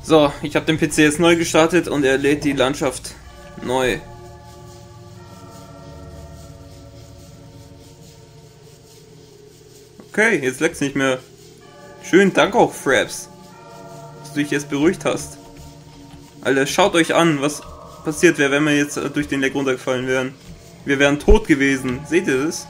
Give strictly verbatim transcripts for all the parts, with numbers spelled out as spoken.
So, ich habe den P C jetzt neu gestartet und er lädt die Landschaft neu. Okay, jetzt leckt's nicht mehr. Schönen Dank auch, Fraps, dass du dich jetzt beruhigt hast. Alter, schaut euch an, was passiert wäre, wenn wir jetzt durch den Leck runtergefallen wären. Wir wären tot gewesen. Seht ihr das?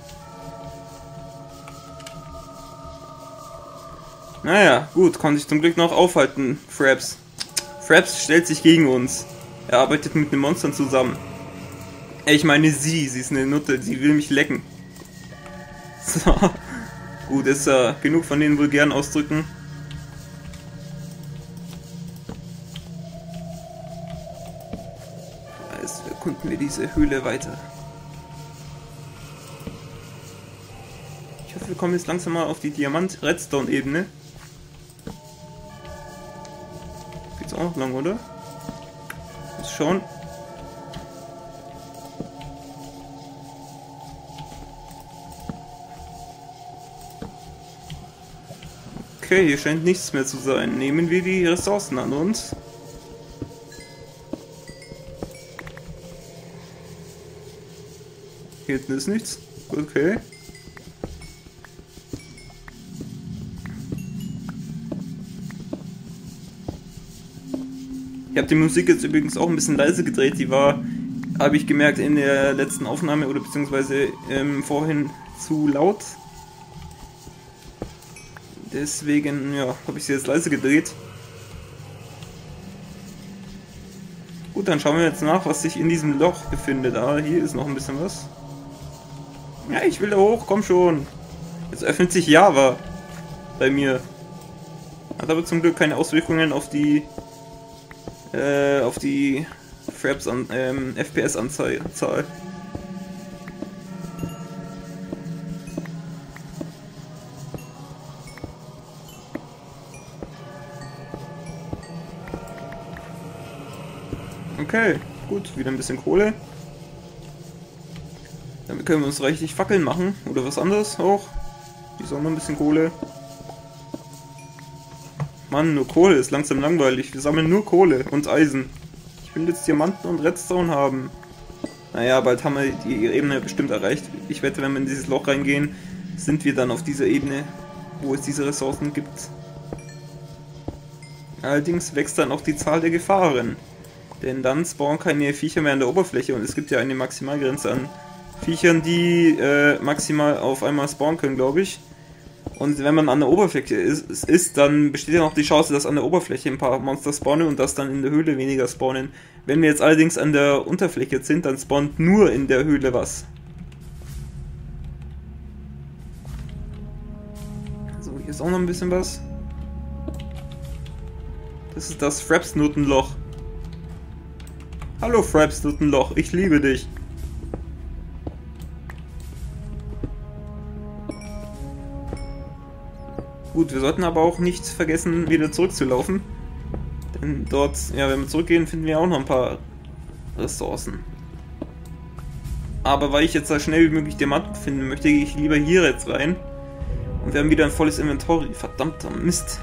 Naja, gut, konnte ich zum Glück noch aufhalten, Fraps. Fraps stellt sich gegen uns. Er arbeitet mit den Monstern zusammen. Ich meine sie, sie ist eine Nutte, sie will mich lecken. So. Gut, ist ja äh, genug von den vulgären Ausdrücken. Also erkunden wir diese Höhle weiter. Ich hoffe, wir kommen jetzt langsam mal auf die Diamant-Redstone-Ebene. Geht's auch noch lang, oder? Muss schauen. Okay, hier scheint nichts mehr zu sein. Nehmen wir die Ressourcen an uns. Hier hinten ist nichts. Okay. Ich habe die Musik jetzt übrigens auch ein bisschen leise gedreht. Die war, habe ich gemerkt, in der letzten Aufnahme oder beziehungsweise ähm, vorhin zu laut. Deswegen, ja, habe ich sie jetzt leise gedreht. Gut, dann schauen wir jetzt nach, was sich in diesem Loch befindet. Ah, hier ist noch ein bisschen was. Ja, ich will da hoch, komm schon. Jetzt öffnet sich Java bei mir. Hat aber zum Glück keine Auswirkungen auf die äh, auf die Fraps an, ähm, F P S-Anzahl. Okay, gut, wieder ein bisschen Kohle. Damit können wir uns reichlich Fackeln machen. Oder was anderes auch. Die ist auch noch ein bisschen Kohle. Mann, nur Kohle ist langsam langweilig. Wir sammeln nur Kohle und Eisen. Ich will jetzt Diamanten und Redstone haben. Naja, bald haben wir die Ebene bestimmt erreicht. Ich wette, wenn wir in dieses Loch reingehen, sind wir dann auf dieser Ebene, wo es diese Ressourcen gibt. Allerdings wächst dann auch die Zahl der Gefahren. Denn dann spawnen keine Viecher mehr an der Oberfläche und es gibt ja eine Maximalgrenze an Viechern, die äh, maximal auf einmal spawnen können, glaube ich. Und wenn man an der Oberfläche ist, ist, dann besteht ja noch die Chance, dass an der Oberfläche ein paar Monster spawnen und dass dann in der Höhle weniger spawnen. Wenn wir jetzt allerdings an der Unterfläche sind, dann spawnt nur in der Höhle was. So, hier ist auch noch ein bisschen was. Das ist das Fraps-Nutenloch. Hallo Fraps, Nutenloch, ich liebe dich. Gut, wir sollten aber auch nicht vergessen, wieder zurückzulaufen. Denn dort, ja, wenn wir zurückgehen, finden wir auch noch ein paar Ressourcen. Aber weil ich jetzt so schnell wie möglich Diamanten finden möchte, gehe ich lieber hier jetzt rein. Und wir haben wieder ein volles Inventory. Verdammter Mist.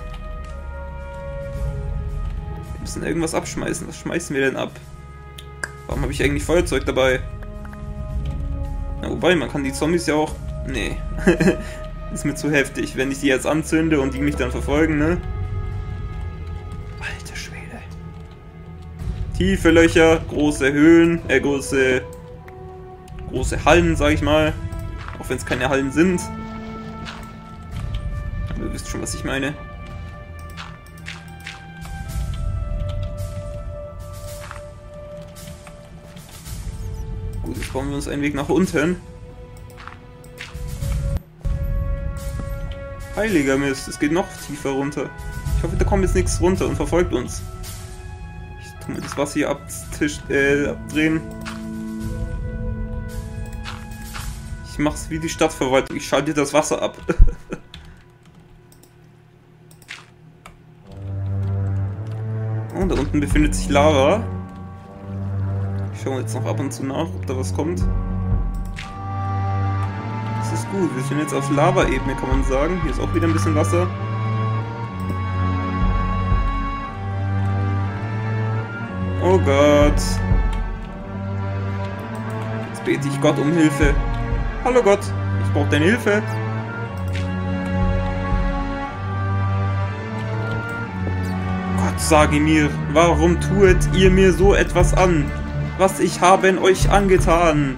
Wir müssen irgendwas abschmeißen. Was schmeißen wir denn ab? Warum habe ich eigentlich Feuerzeug dabei? Na, wobei, man kann die Zombies ja auch... Nee. Ist mir zu heftig, wenn ich die jetzt anzünde und die mich dann verfolgen, ne? Alter Schwede. Tiefe Löcher, große Höhlen, äh, große... große Hallen, sag ich mal. Auch wenn es keine Hallen sind. Aber ihr wisst schon, was ich meine. Gut, jetzt bauen wir uns einen Weg nach unten. Heiliger Mist, es geht noch tiefer runter. Ich hoffe, da kommt jetzt nichts runter und verfolgt uns. Ich tu mir das Wasser hier abtisch, äh, abdrehen. Ich mach's wie die Stadtverwaltung, ich schalte das Wasser ab. Oh, da unten befindet sich Lava. Ich schaue jetzt noch ab und zu nach, ob da was kommt. Das ist gut, wir sind jetzt auf Lava-Ebene, kann man sagen. Hier ist auch wieder ein bisschen Wasser. Oh Gott. Jetzt bete ich Gott um Hilfe. Hallo Gott, ich brauche deine Hilfe. Gott, sage mir, warum tuet ihr mir so etwas an? Was ich haben euch angetan?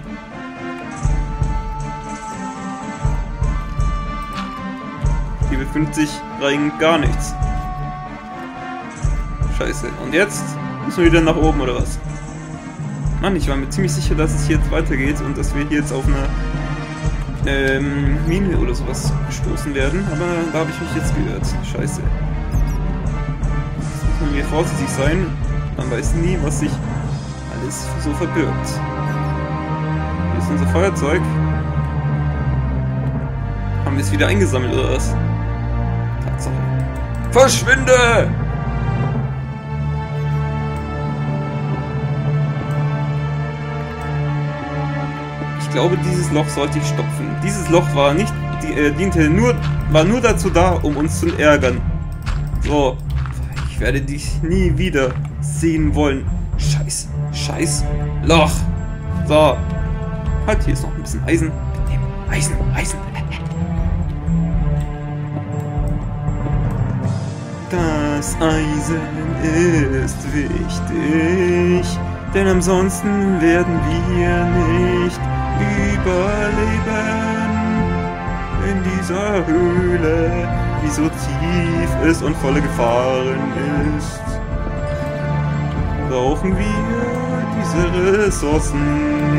Hier befindet sich rein gar nichts. Scheiße. Und jetzt müssen wir wieder nach oben, oder was? Mann, ich war mir ziemlich sicher, dass es hier jetzt weitergeht und dass wir hier jetzt auf eine ähm, Mine oder sowas stoßen werden. Aber da habe ich mich jetzt geirrt. Scheiße. Jetzt muss man hier vorsichtig sein. Man weiß nie, was sich alles so verbirgt. Hier ist unser Feuerzeug. Haben wir es wieder eingesammelt, oder was? Tatsache. Verschwinde! Ich glaube, dieses Loch sollte ich stopfen. Dieses Loch war nicht, die, äh, diente nur, war nur dazu da, um uns zu ärgern. So, ich werde dich nie wieder sehen wollen. Scheiß, scheiß Loch. So, halt, hier ist noch ein bisschen Eisen. Eisen, Eisen. Das Eisen ist wichtig, denn ansonsten werden wir nicht überleben in dieser Höhle, die so tief ist und voller Gefahren ist. Brauchen wir diese Ressourcen.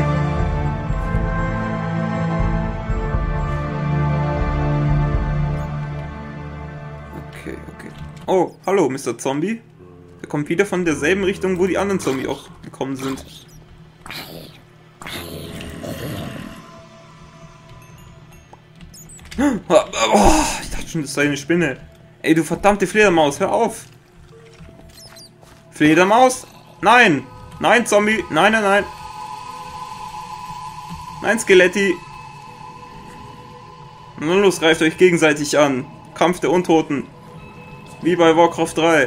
Okay, okay. Oh, hallo, Mister Zombie. Er kommt wieder von derselben Richtung, wo die anderen Zombies auch gekommen sind. Oh, ich dachte schon, das sei eine Spinne. Ey, du verdammte Fledermaus, hör auf. Fledermaus? Nein. Nein, Zombie. Nein, nein, nein. Nein, Skeletti. Nun los, greift euch gegenseitig an. Kampf der Untoten. Wie bei Warcraft drei.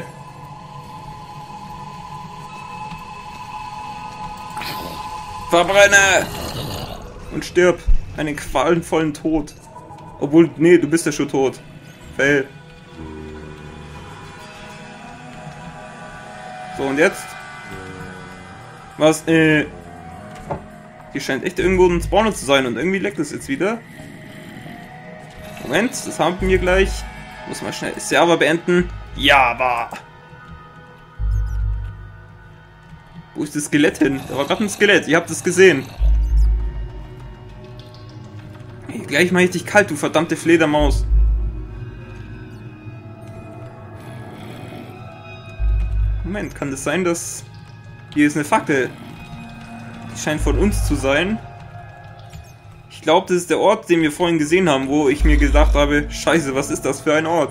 Verbrenne! Und stirb. Einen qualvollen Tod. Obwohl, nee, du bist ja schon tot. Fail. So, und jetzt? Was, äh... Hier scheint echt irgendwo ein Spawner zu sein und irgendwie leckt es jetzt wieder. Moment, das haben wir gleich. Muss mal schnell Server beenden. Ja, aber... Wo ist das Skelett hin? Da war gerade ein Skelett, ihr habt es gesehen. Hey, gleich mach ich dich kalt, du verdammte Fledermaus. Moment, kann das sein, dass... Hier ist eine Fackel. Die scheint von uns zu sein. Ich glaube, das ist der Ort, den wir vorhin gesehen haben, wo ich mir gedacht habe, scheiße, was ist das für ein Ort?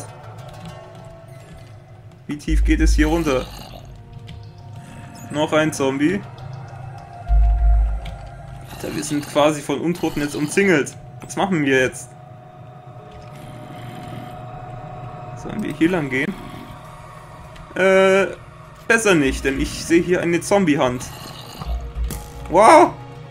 Wie tief geht es hier runter? Noch ein Zombie. Alter, wir sind quasi von Untoten jetzt umzingelt. Was machen wir jetzt? Sollen wir hier lang gehen? Äh, besser nicht, denn ich sehe hier eine Zombie-Hand. Wow!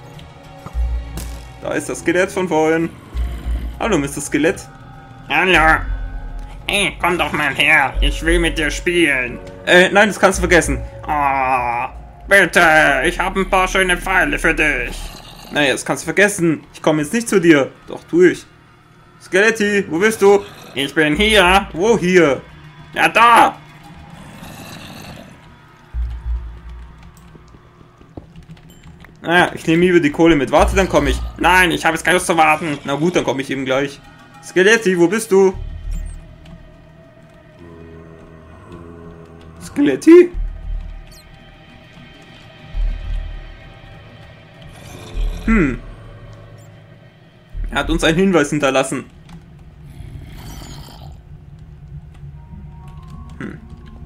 Da ist das Skelett von vorhin. Hallo, Mister Skelett. Hallo. Hey, komm doch mal her. Ich will mit dir spielen. Äh, nein, das kannst du vergessen. Oh, bitte. Ich habe ein paar schöne Pfeile für dich. Naja, das kannst du vergessen. Ich komme jetzt nicht zu dir. Doch, tu ich. Skeletti, wo bist du? Ich bin hier. Wo hier? Ja, da. Naja, ich nehme lieber die Kohle mit. Warte, dann komme ich. Nein, ich habe jetzt keine Lust zu warten. Na gut, dann komme ich eben gleich. Skeletti, wo bist du? Skeletti? Hm. Er hat uns einen Hinweis hinterlassen. Hm.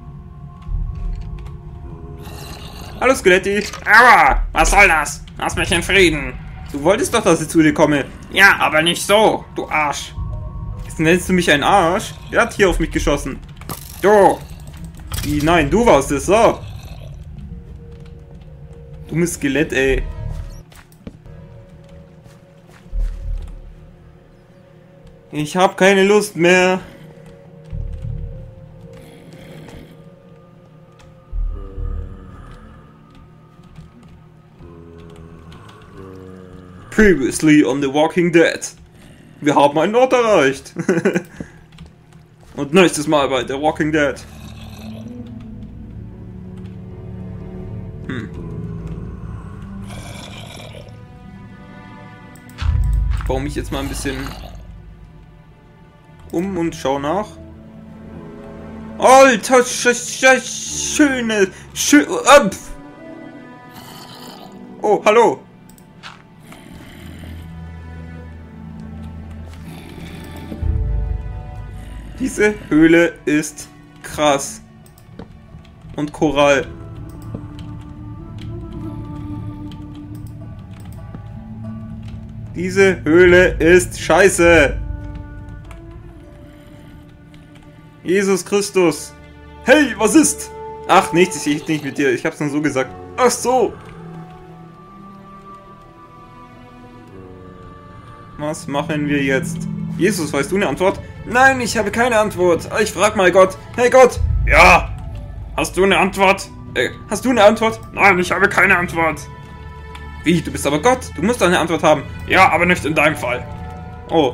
Hallo Skeletti. Aua, was soll das? Lass mich in Frieden. Du wolltest doch, dass ich zu dir komme. Ja, aber nicht so, du Arsch. Jetzt nennst du mich einen Arsch? Wer hat hier auf mich geschossen? Du. Wie, nein, du warst es, so. Dummes Skelett, ey. Ich hab keine Lust mehr. Previously on The Walking Dead. Wir haben einen Ort erreicht. Und nächstes Mal bei The Walking Dead. Hm. Ich baue mich jetzt mal ein bisschen um und schau nach. Alter, sch sch schöne, schö äh, oh, hallo. Diese Höhle ist krass. Und Korall. Diese Höhle ist scheiße. Jesus Christus. Hey, was ist? Ach, nichts, ich nicht mit dir. Ich hab's nur so gesagt. Ach so. Was machen wir jetzt? Jesus, weißt du eine Antwort? Nein, ich habe keine Antwort. Ich frag mal Gott. Hey Gott. Ja. Hast du eine Antwort? Äh, hast du eine Antwort? Nein, ich habe keine Antwort. Wie? Du bist aber Gott. Du musst doch eine Antwort haben. Ja, aber nicht in deinem Fall. Oh.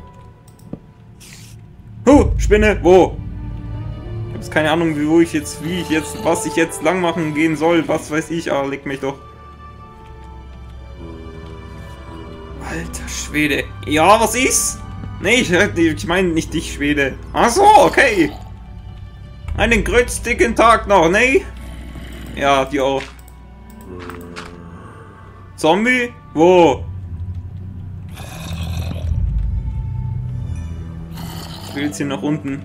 Huh, Spinne, wo? Ich habe jetzt keine Ahnung, wo ich jetzt, wie ich jetzt, was ich jetzt lang machen gehen soll. Was weiß ich, aber leg mich doch. Alter Schwede. Ja, was ist? Nee, ich, ich meine nicht dich, Schwede. Ach so, okay. Einen grützdicken Tag noch, nee? Ja, die auch. Zombie? Wo? Ich will jetzt hier nach unten.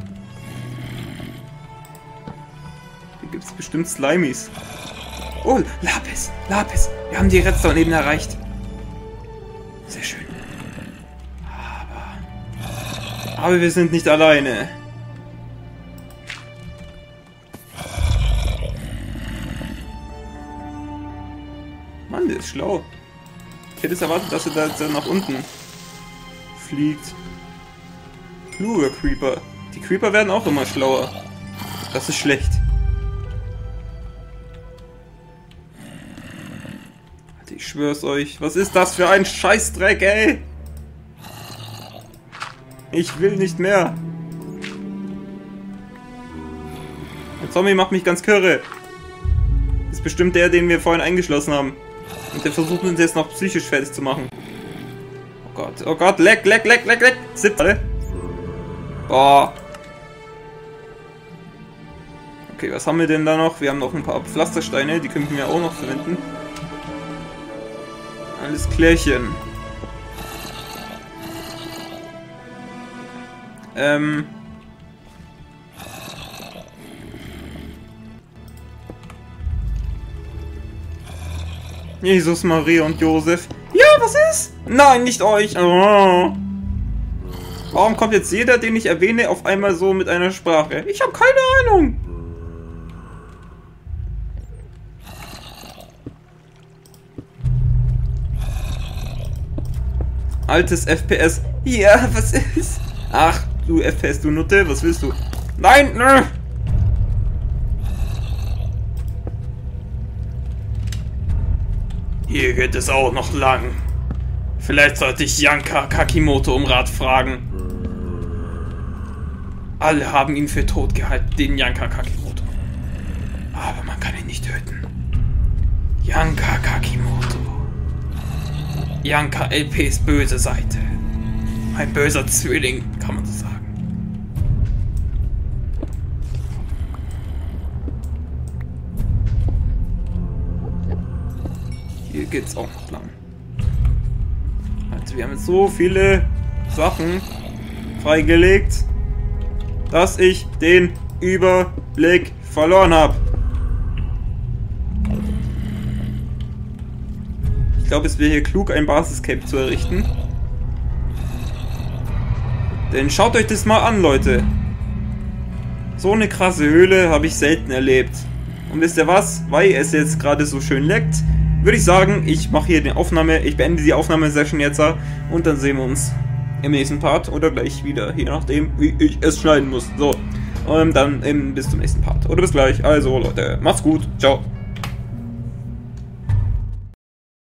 Hier gibt es bestimmt Slimies. Oh, Lapis, Lapis. Wir haben die Redstone-Ebene erreicht. Sehr schön. Aber... Aber wir sind nicht alleine. Mann, der ist schlau. Ich hätte es erwartet, dass er da jetzt nach unten fliegt. Kluger Creeper. Die Creeper werden auch immer schlauer. Das ist schlecht. Ich schwör's euch. Was ist das für ein Scheißdreck, ey? Ich will nicht mehr. Der Zombie macht mich ganz kirre. Das ist bestimmt der, den wir vorhin eingeschlossen haben. Und der versucht uns jetzt noch psychisch fertig zu machen. Oh Gott, oh Gott, leck, leck, leck, leck, leck. siebzehn. Boah. Okay, was haben wir denn da noch? Wir haben noch ein paar Pflastersteine, die könnten wir auch noch verwenden. Alles klärchen. Ähm... Jesus, Maria und Josef. Ja, was ist? Nein, nicht euch. Oh. Warum kommt jetzt jeder, den ich erwähne, auf einmal so mit einer Sprache? Ich habe keine Ahnung. Altes F P S. Ja, was ist? Ach, du F P S, du Nutte, was willst du? Nein, nö. Hier geht es auch noch lang. Vielleicht sollte ich Yanka Kakimoto um Rat fragen. Alle haben ihn für tot gehalten, den Yanka Kakimoto. Aber man kann ihn nicht töten. Yanka Kakimoto. Yanka L Ps böse Seite. Ein böser Zwilling, kann man so sagen. Hier geht's auch noch lang. Also wir haben jetzt so viele Sachen freigelegt, dass ich den Überblick verloren habe. Ich glaube, es wäre hier klug, ein Basiscamp zu errichten. Denn schaut euch das mal an, Leute. So eine krasse Höhle habe ich selten erlebt. Und wisst ihr was? Weil es jetzt gerade so schön leckt, würde ich sagen, ich mache hier die Aufnahme, ich beende die Aufnahmesession jetzt und dann sehen wir uns im nächsten Part oder gleich wieder, je nachdem, wie ich es schneiden muss. So, und dann eben bis zum nächsten Part. Oder bis gleich. Also Leute, macht's gut. Ciao.